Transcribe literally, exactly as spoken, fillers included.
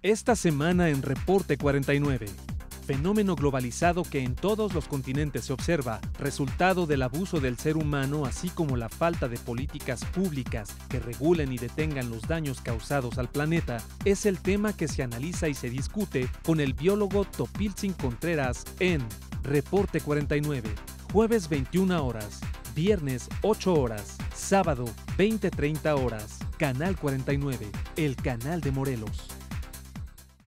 Esta semana en Reporte cuarenta y nueve. Fenómeno globalizado que en todos los continentes se observa, resultado del abuso del ser humano así como la falta de políticas públicas que regulen y detengan los daños causados al planeta, es el tema que se analiza y se discute con el biólogo Topiltzin Contreras en Reporte cuarenta y nueve, jueves veintiuna horas, viernes ocho horas, sábado veinte treinta horas, Canal cuarenta y nueve, el canal de Morelos.